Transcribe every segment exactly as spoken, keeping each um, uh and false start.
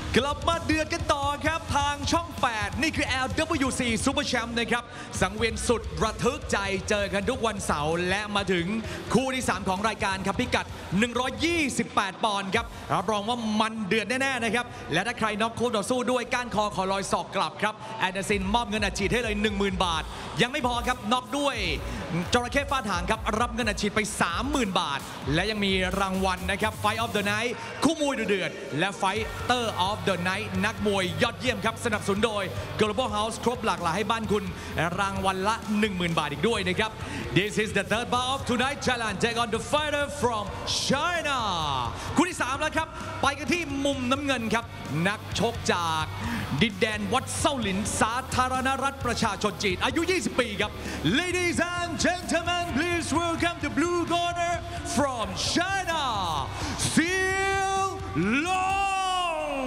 กลับมาเดือดกันต่อครับทางช่องแปดนี่คือ แอล ดับเบิลยู ซี Super Champ นะครับสังเวียนสุดระทึกใจเจอกันทุกวันเสาร์และมาถึงคู่ที่สามของรายการครับพิกัดหนึ่งร้อยยี่สิบแปดปอนด์ครับรับรองว่ามันเดือดแน่ๆนะครับและถ้าใครน็อกคู่ต่อสู้ด้วยก้านคอขอลอยศอกกลับครับแอนเดอร์ซินมอบเงินอัดฉีดให้เลย หนึ่งหมื่น บาทยังไม่พอครับน็อกด้วยจระเข้ฟาดหางครับรับเงินอัดฉีดไป สามหมื่น บาทและยังมีรางวัลนะครับ Fight of the Night คู่มวยเดือดและ Fighter of the Night นักมวยยอดเยี่ยมครับสนับสนุนโดย Global House ครบหลากหลายให้บ้านคุณรางวัลละ หนึ่งหมื่น บาทอีกด้วยนะครับ This is the third bout of tonight Thailand take on the fighter from China คู่ที่สามแล้วครับไปกันที่มุมน้ำเงินครับนักชกจากดินแดนวัดเส้าหลินสาธารณรัฐประชาชนจีนอายุ ยี่สิบ ปีครับ Ladies and gentlemen please welcome the blue corner from China เซียวหลง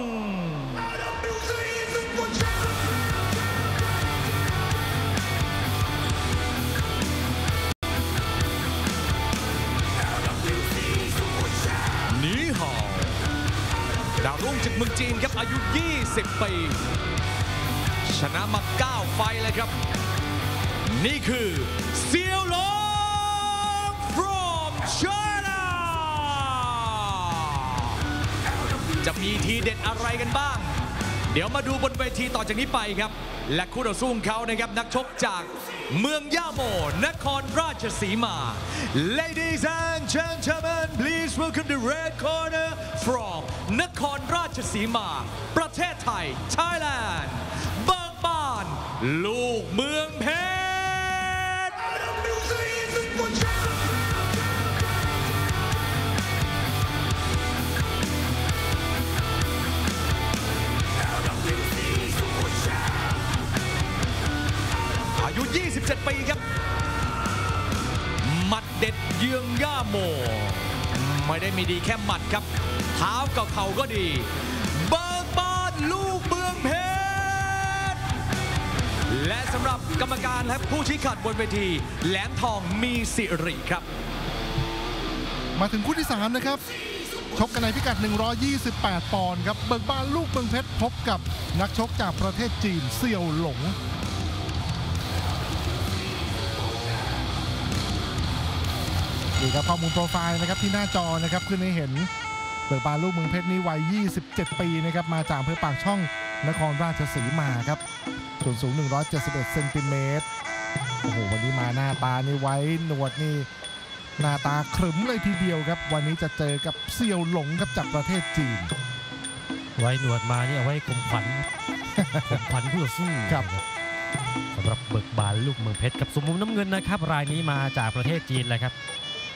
นี่ฮาวดาวรุ่งจากเมืองจีนครับอายุ ยี่สิบ ปีชนะมา เก้า ไฟท์เลยครับนี่คือเซียวหลง from China จะมีทีเด็ดอะไรกันบ้างเดี๋ยวมาดูบนเวทีต่อจากนี้ไปครับและคู่ต่อสู้ของเขานะครับนักชกจากเมืองย่าโมนครราชสีมา Ladies and gentlemen please welcome the red corner from นครราชสีมาประเทศไทย Thailand เบิกบานลูกเมืองเพชรอายุ ยี่สิบเจ็ด ปีครับหมัดเด็ดเยืองย่าโมไม่ได้มีดีแค่หมัดครับเท้ากับเข่าก็ดีเบิกบานลูกเมืองเพชรและสำหรับกรรมการและผู้ชี้ขาดบนเวทีแหลมทองมีสิริครับมาถึงคู่ที่สามนะครับชกกันในพิกัดหนึ่งร้อยยี่สิบแปดปอนด์ครับเบิกบานลูกเมืองเพชรพบกับนักชกจากประเทศจีนเซียวหลงนี่ครับข้อมูลโปรไฟล์นะครับที่หน้าจอนะครับขึ้นให้เห็นเบิกบานลูกเมืองเพชรนี่วัยยี่สิบเจ็ด ปีนะครับมาจากอำเภอปากช่องนครราชสีมาครับส่วนสูงหนึ่งร้อยเจ็ดสิบเอ็ดเซนติเมตรโอ้โหวันนี้มาหน้าตานี่ไว้หนวดนี่หน้าตาขรึมเลยทีเดียวครับวันนี้จะเจอกับเซียวหลงครับจากประเทศจีนไว้หนวดมานี่เอาไว้ข่มขวัญข่มขวัญผู้ต่อสู้ครับสำหรับเบิกบานลูกเมืองเพชรกับสมมุมน้ำเงินนะครับรายนี้มาจากประเทศจีนเลยครับ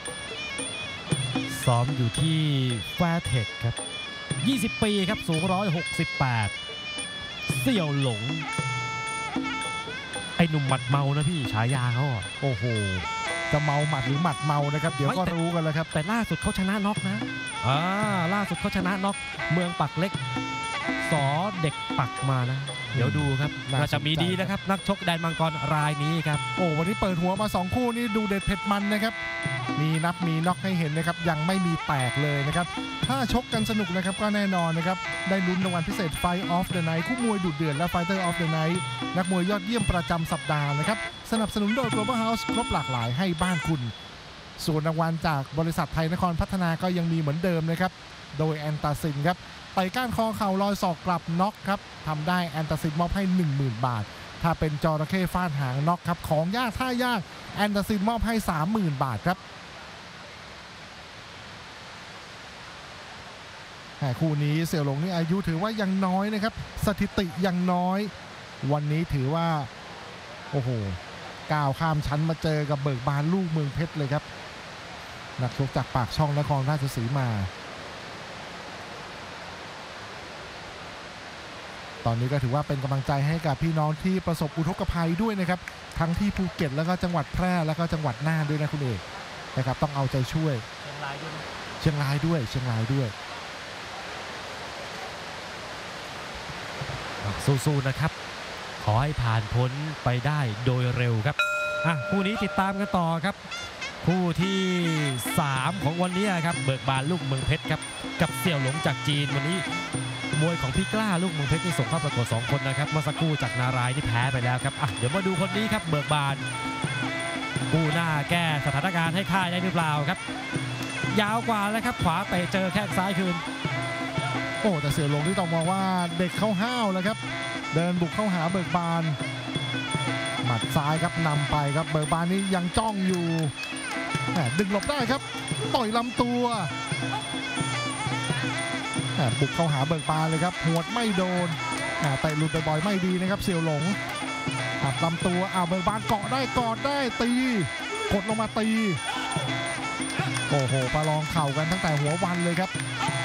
ซ้อมอยู่ที่แฟร์เทคครับยี่สิบ ปีครับสูงหนึ่งร้อยหกสิบแปดเสี่ยวหลงไอ้หนุ่มหมัดเมานะพี่ฉายาเขาโอ้โหจะเมาหมัดหรือหมัดเมานะครับเดี๋ยวก็รู้กันแล้วครับแต่ล่าสุดเขาชนะน็อกนะอ่าล่าสุดเขาชนะน็อกเมืองปักเล็กสอเด็กปักมานะเดี๋ยวดูครับน่าจะมีดีนะครับนักชกแดนมังกรรายนี้ครับโอ้วันนี้เปิดหัวมาสองคู่นี่ดูเด็ดเผ็ดมันนะครับมีนับมีน็อกให้เห็นนะครับยังไม่มีแตกเลยนะครับถ้าชกกันสนุกนะครับก็แน่นอนนะครับได้ลุ้นรางวัลพิเศษ Fight of the Night คู่มวยดุเดือดและ Fighter of the Night นักมวยยอดเยี่ยมประจำสัปดาห์นะครับสนับสนุนโดย Global House ครบหลากหลายให้บ้านคุณส่วนรางวัลจากบริษัทไทยนครพัฒนาก็ยังมีเหมือนเดิมนะครับโดยแอนตาซินครับไต่ก้านคอเข่าลอยศอกกลับน็อกครับทำได้แอนตาซินมอบให้ หนึ่งหมื่น บาทถ้าเป็นจระเข้ฟาดหางน็อกครับของยากท่ายากแอนตาซินมอบให้ สามหมื่น บาทครับแต่คู่นี้เสี่ยวหลงนี่อายุถือว่ายังน้อยนะครับสถิติยังน้อยวันนี้ถือว่าโอ้โหก้าวข้ามชั้นมาเจอกับเบิกบานลูกเมืองเพชรเลยครับนักชกจากปากช่องนครราชสีมาตอนนี้ก็ถือว่าเป็นกำลังใจให้กับพี่น้องที่ประสบอุทกภัยด้วยนะครับทั้งที่ภูเก็ตแล้วก็จังหวัดแพร่แล้วก็จังหวัดน่านด้วยนะคุณเอกนะครับต้องเอาใจช่วยเชียงรายด้วยเชียงรายด้วยเชียงรายด้วยสู้ๆนะครับขอให้ผ่านพ้นไปได้โดยเร็วครับอ่ะคู่นี้ติดตามกันต่อครับคู่ที่สามของวันนี้ครับเบิกบานลูกเมืองเพชรครับกับเสี่ยวหลงจากจีนวันนี้มวยของพี่กล้าลูกเมืองเพชรที่ส่งเข้าประกวดสองคนนะครับเมื่อสักครู่จากนารายที่แพ้ไปแล้วครับอ่ะเดี๋ยวมาดูคนนี้ครับเบิกบานกู้หน้าแก้สถานการณ์ให้ค่ายได้หรือเปล่าครับยาวกว่าแล้วครับขวาเตะเจอแข้งซ้ายคืนโอ้แต่เสี่ยวหลงที่ต้องมองว่าเด็กเข้าห้าวแล้วครับเดินบุกเข้าหาเบิกบานหมัดซ้ายครับนำไปครับเบิกบานนี้ยังจ้องอยู่ดึงหลบได้ครับต่อยลำตัวบุกเข้าหาเบิกบานเลยครับหัวดไม่โดนแต่หลุดบ่อยๆไม่ดีนะครับเสี่ยวหลงหักลำตัวอ้าวเบิกบานเกาะได้กอดได้ตีกดลงมาตีโอ้โหประลองเข่ากันตั้งแต่หัววันเลยครับ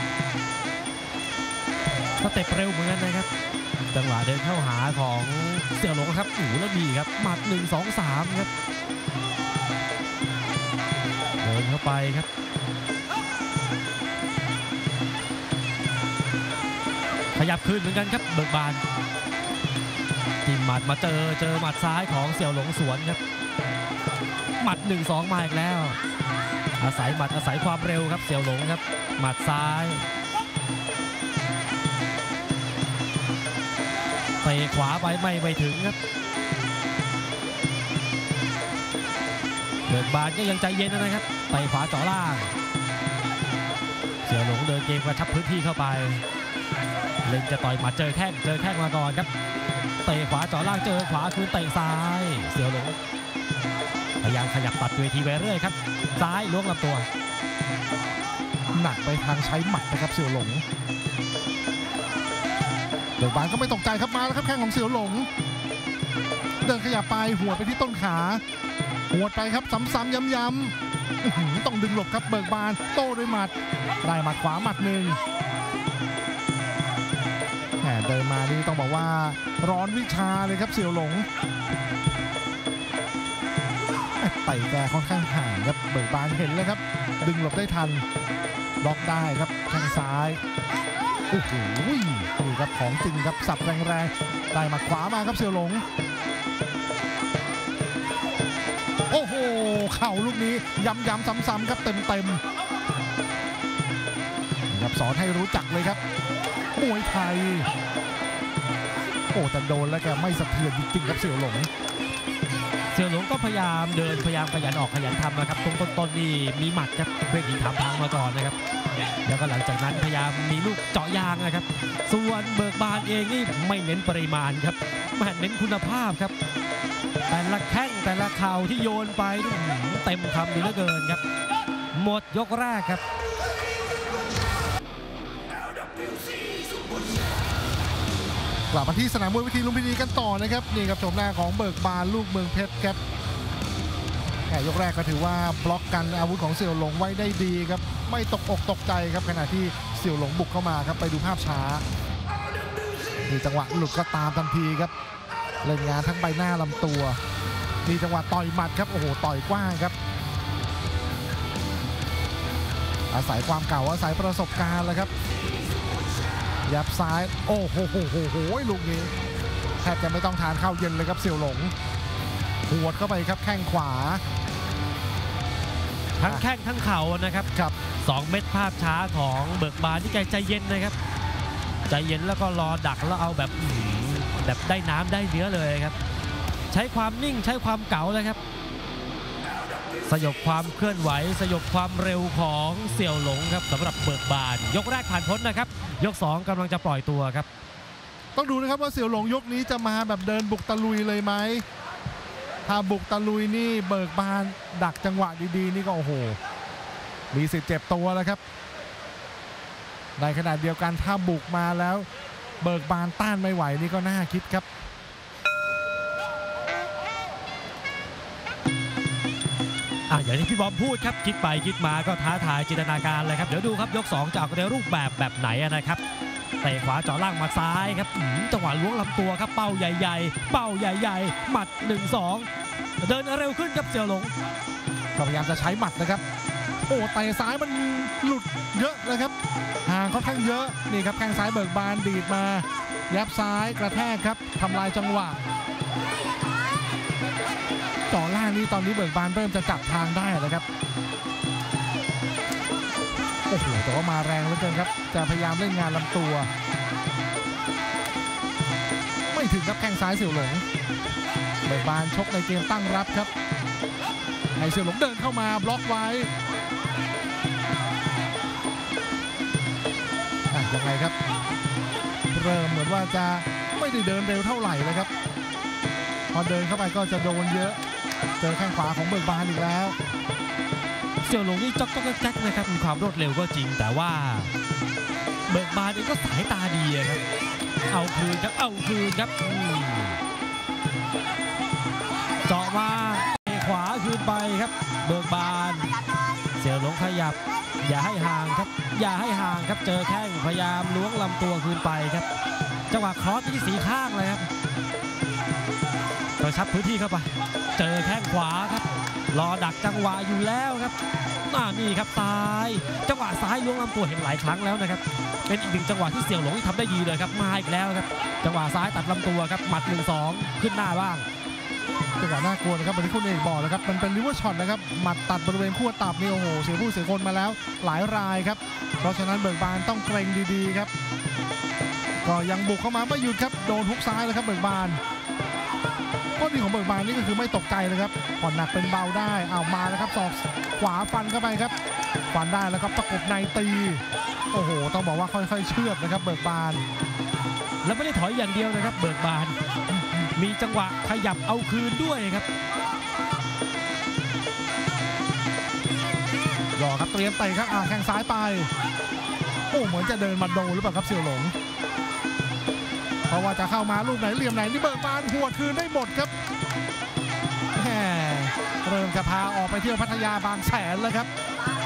สเต็ปเร็วเหมือนกันนะครับจังหวะเดินเข้าหาของเสี่ยวหลงครับอู้แล้วมีครับหมัดหนึ่งสองสามครับเดินเข้าไปครับขยับขึ้นเหมือนกันครับเบิกบานจิ้มหมัดมาเจอเจอหมัดซ้ายของเสี่ยวหลงสวนครับหมัดหนึ่งสองมาอีกแล้วอาศัยหมัดอาศัยความเร็วครับเสี่ยวหลงครับหมัดซ้ายเตะขวาไปไม่ไปถึงครับเบิกบานก็ยังใจเย็นนะครับเตะขวาเจาะล่างเสี่ยวหลงเดินเกมกระชับพื้นที่เข้าไปเล็งจะต่อยหมัดเจอแข้งเจอแข้งมาก่อนครับเตะขวาเจาะล่างเจอขวาคืนเตะซ้ายเสี่ยวหลงพยายามขยับตัดเวทีไปเรื่อยครับซ้ายล้วงลำตัวหนักไปทางใช้หมัดนะครับเสี่ยวหลงเบิกบานก็ไม่ตกใจครับมาแล้วครับแข้งของเสี่ยวหลงเดินขยับไปหัวไปที่ต้นขาหัวไปครับซ้ำๆย้ำๆต้องดึงหลบครับเบิกบานโต้ด้วยหมัดได้หมัดขวาหมัดหนึ่งเดินมานี่ต้องบอกว่าร้อนวิชาเลยครับเสี่ยวหลงไต่แกค่อนข้างห่างครับเบิกบานเห็นเลยครับดึงหลบได้ทันล็อกได้ครับแข้งซ้ายโอ้โหนี่ครับของจริงครับสับแรงๆได้หมัดขวามาครับเสี่ยวหลงโอ้โหเข่าลูกนี้ย้ำๆซ้ำๆครับเต็มๆครับสอนให้รู้จักเลยครับมวยไทยโอ้แต่โดนแล้วแกไม่สะเทือนจริงๆครับเสี่ยวหลงเสี่ยวหลงก็พยายามเดินพยายามขยันออกขยันทำนะครับตรงต้นๆนี่มีหมัดครับเพื่อหินถามทางมาก่อนนะครับแล้วก็หลังจากนั้นพยายามมีลูกเจาะยางนะครับส่วนเบิกบานเองนี่ไม่เน้นปริมาณครับไม่เน้นคุณภาพครับแต่ละแข้งแต่ละเข่าที่โยนไปเต็มคำดีเหลือเกินครับหมดยกแรกครับกลับมาที่สนามมวยวิธีลุมพินีกันต่อนะครับนี่ครับชมหน้าของเบิกบานลูกเมืองเพชรครับแค่ยกแรกก็ถือว่าบล็อกกันอาวุธของเสี่ยวหลงไว้ได้ดีครับไม่ตกอกตกใจครับขณะที่เสี่ยวหลงบุกเข้ามาครับไปดูภาพช้ามีจังหวะหลุดก็ตามทันทีครับเล่นงานทั้งใบหน้าลำตัวมีจังหวะต่อยหมัดครับโอ้โหต่อยกว้างครับอาศัยความเก่าอาศัยประสบการณ์แล้วครับยับซ้ายโอ้โหโหโหโหลูกนี้แทบจะไม่ต้องทานข้าวเย็นเลยครับเสี่ยวหลงหัวดเข้าไปครับแข้งขวาทั้งแข้งทั้งเข่านะครับครับสองเม็ดภาพช้าของเบิกบานที่แกใจเย็นนะครับใจเย็นแล้วก็รอดักแล้วเอาแบบแบบได้น้ำได้เนื้อเลยครับใช้ความนิ่งใช้ความเก๋าเลยครับสยบความเคลื่อนไหวสยบความเร็วของเสี่ยวหลงครับสำหรับเบิกบานยกแรกผ่านพ้นนะครับยกสองกำลังจะปล่อยตัวครับต้องดูนะครับว่าเสี่ยวหลงยกนี้จะมาแบบเดินบุกตะลุยเลยไหมถ้าบุกตะลุยนี่เบิกบานดักจังหวะดีๆนี่ก็โอ้โหมีสิทธิ์เจ็บตัวแล้วครับในขณะเดียวกันถ้าบุกมาแล้วเบิกบานต้านไม่ไหวนี่ก็น่าคิดครับอย่างที่พี่บอมพูดครับคิดไปคิดมาก็ท้าทายจินตนาการเลยครับเดี๋ยวดูครับยกสองจะออกในรูปแบบแบบไหนนะครับเตะขวาเจาะล่างมาซ้ายครับจังหวะล้วงลำตัวครับเป้าใหญ่ๆเป้าใหญ่ๆหมัด หนึ่งสอง เดินเร็วขึ้นครับเสี่ยวหลงพยายามจะใช้หมัดนะครับโอ้เตะซ้ายมันหลุดเยอะเลยครับห่างค่อนข้างเยอะนี่ครับแข้งซ้ายเบิกบานดีดมายับซ้ายกระแทกครับทำลายจังหวะต่อล่างนี้ตอนนี้เบิกบานเริ่มจะจับทางได้แล้วครับโอ้โอ้โหแต่ว่ามาแรงเหลือเกินครับจะพยายามเล่นงานลำตัวไม่ถึงครับแข้งซ้ายเสี่ยวหลงเบิกบานชกในเกมตั้งรับครับให้เสี่ยวหลงเดินเข้ามาบล็อกไว้ยังไงครับเริ่มเหมือนว่าจะไม่ได้เดินเร็วเท่าไหร่เลยครับพอเดินเข้าไปก็จะโดนเยอะเจอแข้งขวาของเบิกบานอีกแล้วเสี่ยวหลงนี่จ๊อกจ๊อกแจ๊กนะครับมีความรวดเร็วก็จริงแต่ว่าเบิกบานเองก็สายตาดีครับเอาคืนครับเอาคืนครับเจาะมาขวาคืนไปครับเบิกบานเสี่ยวหลงขยับอย่าให้ห่างครับอย่าให้ห่างครับเจอแข้งพยายามล้วงลำตัวคืนไปครับจังหวะครอสที่สีข้างเลยครับกระชับพื้นที่เข้าไปเจอแข้งขวาครับรอดักจังหวะอยู่แล้วครับนี่ครับซ้ายจังหวะซ้ายล้วงลำตัวเห็นหลายครั้งแล้วนะครับเป็นอีกหนึ่งจังหวะที่เสี่ยวหลงทำได้ดีเลยครับมาอีกแล้วครับจังหวะซ้ายตัดลำตัวครับหมัด หนึ่งสอง ขึ้นหน้าบ้างจังหวะน่ากลัวนะครับเหมือนที่คุณเอกบอกนะครับมันเป็นลิเวอร์ช็อตนะครับหมัดตัดบริเวณขั้วตับนี่โอ้โหเสียผู้เสียคนมาแล้วหลายรายครับเพราะฉะนั้นเบิกบานต้องเกรงดีๆครับก็ยังบุกเข้ามาไม่หยุดครับโดนฮุกซ้ายแล้วครับเบิกบานข้อดีของเบิกบานนี่ก็คือไม่ตกใจเลยครับผ่อนหนักเป็นเบาได้เอามาแล้วครับศอกขวาฟันเข้าไปครับฟันได้แล้วครับประกบในตีโอ้โหต้องบอกว่าค่อยๆเชือดนะครับเบิกบานแล้วไม่ได้ถอยอย่างเดียวนะครับเบิกบานมีจังหวะขยับเอาคืนด้วยครับรอครับเตรียมเตะครับอ่าแข้งซ้ายไปโอ้เหมือนจะเดินมาโดนหรือเปล่าครับเสี่ยวหลงเพราะว่าจะเข้ามาลูกไหนเหลี่ยมไหนนี่เบิกบานหัวคืนได้หมดครับแหมเริ่มจะพาออกไปเที่ยวพัทยาบางแสนแล้วครับ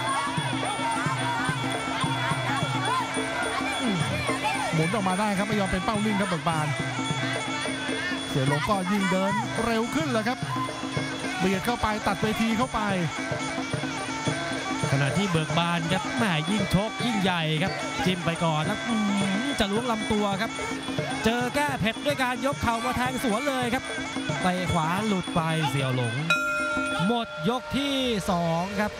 หมุนออกมาได้ครับไม่ยอมเป็นเป้านิ่งครับเบิกบานเสี่ยวหลงก็ยิ่งเดินเร็วขึ้นเลยครับเบียดเข้าไปตัดเวทีเข้าไปขณะที่เบิกบานครับแหมยิ่งชกยิ่งใหญ่ครับจิ้มไปก่อนแล้วจะล้วงลำตัวครับเจอแก้เผ็ดด้วยการยกเข่ามาแทงสวนเลยครับไปขวาหลุดไปเสี่ยวหลงหมดยกที่สองครับ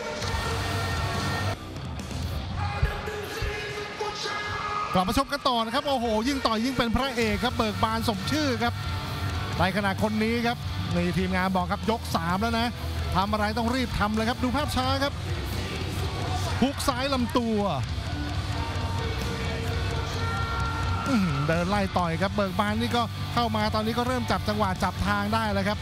กลับมาชมกันต่อนะครับโอ้โหยิ่งต่อยยิ่งเป็นพระเอกครับเบิกบานสมชื่อครับในขณะคนนี้ครับในทีมงานบอกครับยกสามแล้วนะทำอะไรต้องรีบทำเลยครับดูภาพช้าครับฮุกซ้ายลำตัวเดินไล่ต่อยครับเบิกบานนี่ก็เข้ามาตอนนี้ก็เริ่มจับจังหวะจับทางได้แล้วครับ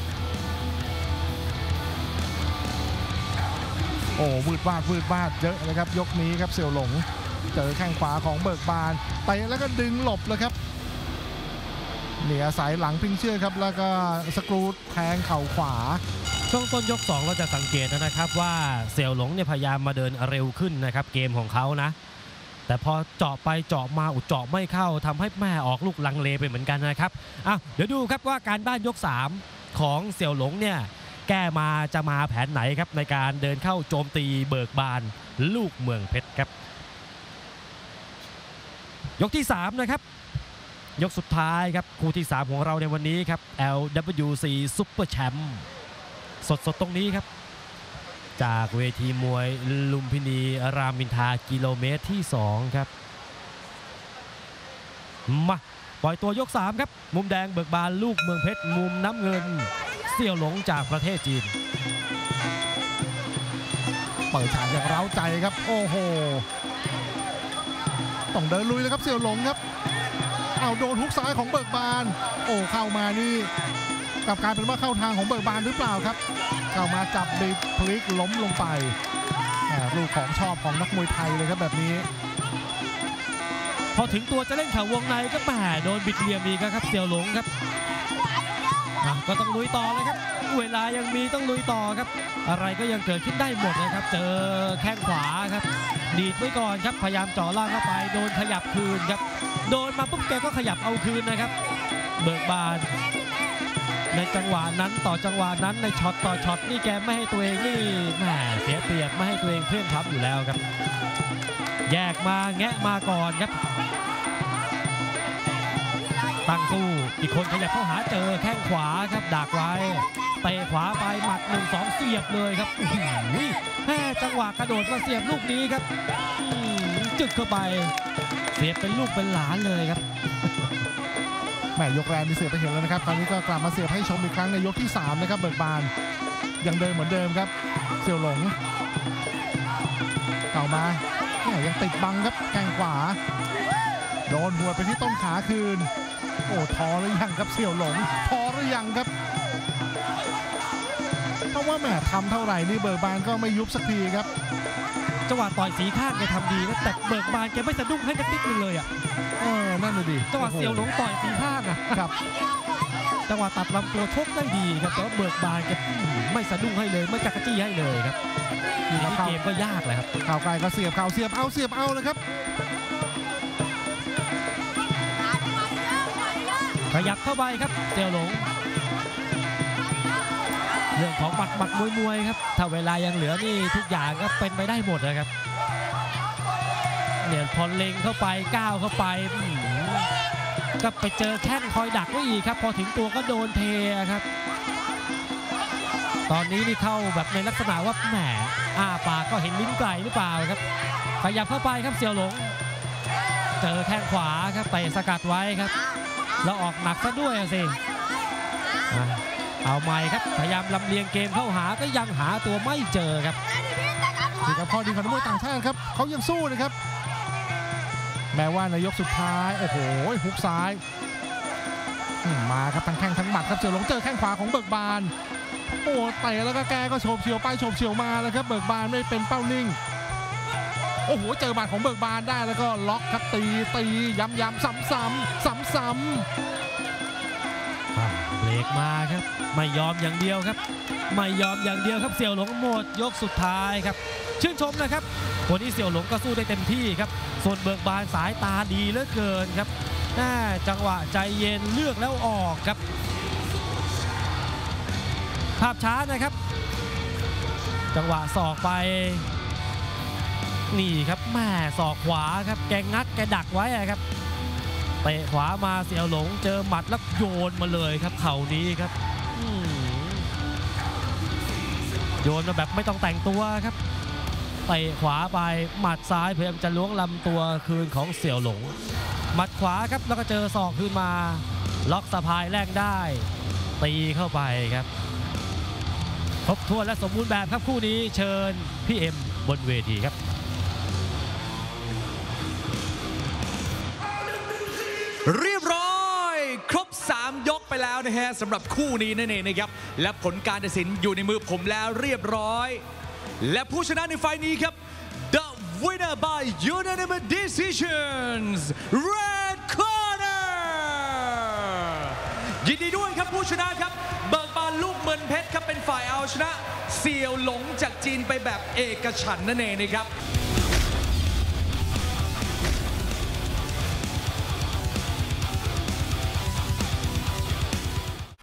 โอ้วืดวาดวืดวาดเยอะเลยครับยกนี้ครับเสี่ยวหลงเจอแข้งขวาของเบิกบานไปแล้วก็ดึงหลบเลยครับนี่อาศัยหลังพิงเชื่อครับแล้วก็สกรูแทงเข่าขวาช่วงต้นยกสองเราจะสังเกตนะครับว่าเสี่ยวหลงเนี่ยพยายามมาเดินเร็วขึ้นนะครับเกมของเขานะแต่พอเจาะไปเจาะมาอุดเจาะไม่เข้าทำให้แม่ออกลูกลังเลไปเหมือนกันนะครับอ่ะเดี๋ยวดูครับว่าการบ้านยกสามของเสี่ยวหลงเนี่ยแก้มาจะมาแผนไหนครับในการเดินเข้าโจมตีเบิกบานลูกเมืองเพชรครับยกที่สามนะครับยกสุดท้ายครับคู่ที่สามของเราในวันนี้ครับ แอล ดับเบิลยู ซี Super Champ สดๆตรงนี้ครับจากเวทีมวยลุมพินีรามอินทรากิโลเมตรที่สองครับมาปล่อยตัวยกสามครับมุมแดงเบิกบานลูกเมืองเพชรมุมน้ำเงินเสี่ยวหลงจากประเทศจีนเปิดฉากอย่างเร้าใจครับโอ้โหต้องเดินลุยเลยครับเสี่ยวหลงครับเอาโดนฮุกซ้ายของเบิกบานโอ้เข้ามานี่กลับกลายเป็นว่าเข้าทางของเบิกบานหรือเปล่าครับเข้ามาจับบิดพลิกล้มลงไปลูกของชอบของนักมวยไทยเลยครับแบบนี้พอถึงตัวจะเล่นเข่าวงในก็แหมโดนบิดเหลี่ยมอีกครับเสี่ยวหลงครับก็ต้องลุยต่อเลยครับเวลายังมีต้องลุยต่อครับอะไรก็ยังเกิดขึ้นได้หมดนะครับเจอแข้งขวาครับดีดไว้ก่อนครับพยายามจ่อล่างเข้าไปโดนขยับคืนครับโดนมาปุ๊บแกก็ขยับเอาคืนนะครับเบิกบานในจังหวะนั้นต่อจังหวะนั้นในช็อตต่อช็อตนี่แกไม่ให้ตัวเองนี่แหมเสียเปรียบไม่ให้ตัวเองเพื่อนทับอยู่แล้วครับแยกมาแงะมาก่อนครับตั้งสู้อีกคนขยับเข้าหาเจอแข้งขวาครับดักไว้เตะขวาไปหมัดหนึ่งสองเสียบเลยครับแม่จังหวะกระโดดมาเสียบลูกนี้ครับจึกเข้าไปเสียบเป็นลูกเป็นหลานเลยครับแหมยกแรกที่เสียบไปเห็นแล้วนะครับคราวนี้ก็กลับมาเสียบให้ชมอีกครั้งในยกที่สามนะครับเบิกบานยังเดิมเหมือนเดิมครับเสี่ยวหลงเก่ามายังติดบังครับแข้งขวาโดนหัวไปที่ต้นขาคืนโอ้ท้อหรือยังครับเสี่ยวหลงท้อหรือยังครับเพราะว่าแหมทำเท่าไหร่นี่เบิกบานก็ไม่ยุบสักทีครับจังหวะต่อยสีข้างแกทำดีนะแต่เบิกบานแกไม่สะดุ้งให้นิดนึงเลยอ่ะเออนั่นเลยดิจังหวะเสี่ยวหลงต่อยสีข้างอ่ะครับจังหวะตัดลำตัวชกได้ดีครับแต่ว่าเบิกบานแกไม่สะดุ้งให้เลยไม่จักรจี้ให้เลยครับนี่เกมก็ยากเลยครับข่าวไกลก็เสียบข่าวเสียบเอาเสียบเอาเลยครับขยับเข้าไปครับเสี่ยวหลงเรื่องของหมัดหมัดมวยมวยครับถ้าเวลายังเหลือนี่ทุกอย่างก็เป็นไปได้หมดนะครับเนี่ยพอเล็งเข้าไปก้าวเข้าไปก็ไปเจอแข้งคอยดักไว้อีกครับพอถึงตัวก็โดนเทครับตอนนี้นี่เข้าแบบในลักษณะว่าแหมอ้าปากก็เห็นลิ้นไก่หรือเปล่าครับขยับเข้าไปครับเสี่ยวหลงเจอแข้งขวาครับไปสกัดไว้ครับแล้วออกหนักซะด้วยสิเอาใหม่ครับพยายามลำเลียงเกมเข้าหาก็ยังหาตัวไม่เจอครับนี่ครับข้อดีของนักมวยต่างชาติครับเขายังสู้นะครับแม้ว่าในยกสุดท้ายโอ้โหฮุกซ้ายมาครับทั้งแข้งทั้งหมัดครับเสี่ยวหลงเจอแข้งขวาของเบิกบานโอ้เตะแล้วก็แกก็โฉบเฉี่ยวไปโฉบเฉี่ยวมาแล้วครับเบิกบานไม่เป็นเป้านิ่งโอ้โหเจอหมัดของเบิกบานได้แล้วก็ล็อกครับตีตีย้ำย้ำซ้ำซ้ำซ้ำซ้ำเบรกมาครับไม่ยอมอย่างเดียวครับไม่ยอมอย่างเดียวครับเสี่ยวหลงหมดยกสุดท้ายครับชื่นชมนะครับวันนี้เสี่ยวหลงก็สู้ได้เต็มที่ครับส่วนเบิกบานสายตาดีเหลือเกินครับจังหวะใจเย็นเลือกแล้วออกครับภาพช้านะครับจังหวะศอกไปนี่ครับแม่ศอกขวาครับแกงัดแกดักไว้ครับเตะขวามาเสี่ยวหลงเจอหมัดแล้วโยนมาเลยครับเข่านี้ครับโยนมาแบบไม่ต้องแต่งตัวครับเตะขวาไปหมัดซ้ายพยายามจะล้วงลำตัวคืนของเสี่ยวหลงหมัดขวาครับแล้วก็เจอศอกคืนมาล็อกสะพายแรกได้ตีเข้าไปครับครบถ้วนและสมบูรณ์แบบครับคู่นี้เชิญพี่เอ็มบนเวทีครับเรียบร้อยครบสามยกไปแล้วนะฮะสำหรับคู่นี้นั่นเองนะครับและผลการตัดสินอยู่ในมือผมแล้วเรียบร้อยและผู้ชนะในไฟล์นี้ครับ The winner by unanimous decisions Red Corner ยินดีด้วยครับผู้ชนะครับเบิกบานลูกเมืองเพชรครับเป็นฝ่ายเอาชนะเสี่ยวหลงจากจีนไปแบบเอกฉันท์นั่นเองนะครับ